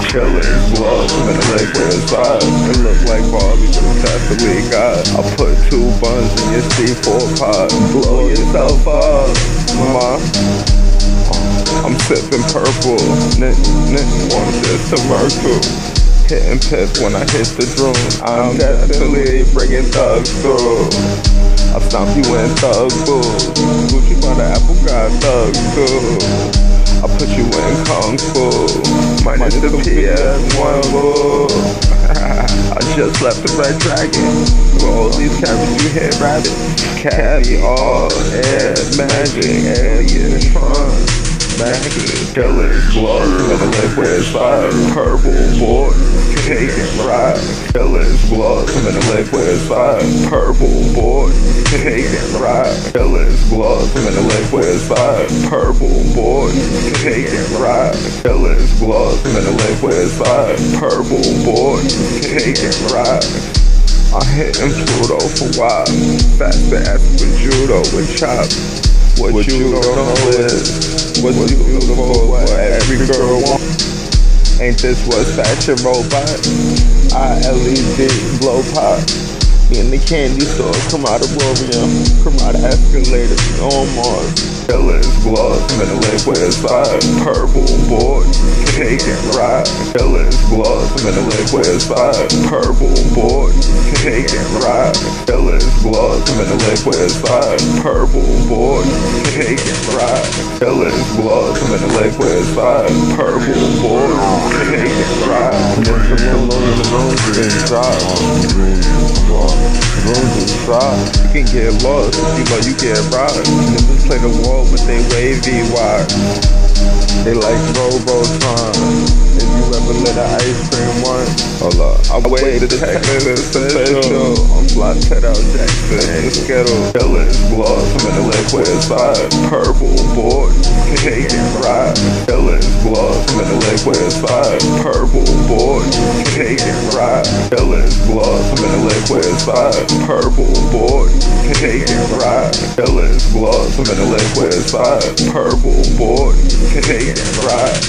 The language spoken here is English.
Killers, gloves, I'm in the liquid inside. It look like Barbie, but it's actually God. I put 2 buns in your C4 pot. Blow yourself up, ma. I'm sipping purple, want this to Merkel. Hitting piss when I hit the Droonz. I'm definitely bringing thugs through. I stomp you in thug boots. Gucci by the apple got thugs too. I put you in Kung Fu, minus the PS1 boo. I just left the Red Dragon. All these cabins you hit rabbit. Caviar, air, magic, Illytron. Killers, gloves, I'm in the liquid side. Purple boy, take and ride. Killers, gloves, I'm in the liquid side. Purple boy, take and ride. Killers, gloves, I'm in the liquid side. Purple boy, take and ride. Killers, gloves, I'm in the liquid side. Purple boy, take and ride. I hit him judo for why. Fast ass with judo with chop. What you don't know is what's beautiful, what every girl wants. Ain't this what fashion robot? LED blow pop. Me in the candy store, come out of Warrior, come out of escalator, on Mars. Killers, gloves, I'm in the liquid inside. Purple boy, take and ride. Killers, gloves, I'm in the liquid inside. Purple boy, take and ride. Killers, gloves, I'm in the liquid inside. Purple boy, take and ride. Killers, gloves, I'm in the liquid inside. Purple boy, take and ride. Get some alone in the room, Droonz is dry. You can get lost, you know you get robbed. Niggas play the wall with they wavy wire. They like Robotron. If you ever lit an ice cream one, hold up. I wait to Texas official. I'm fly Ted out Jackson and Skittle. Killers, gloves, I'm in the liquid inside. Purple boy, take and ride. Killers, gloves, I'm in the liquid inside. Purple boy, take and ride. Killers, gloves, I'm in the liquid inside. Purple boy, take and ride. Killers, gloves, I'm in the liquid inside. Purple boy, take and ride.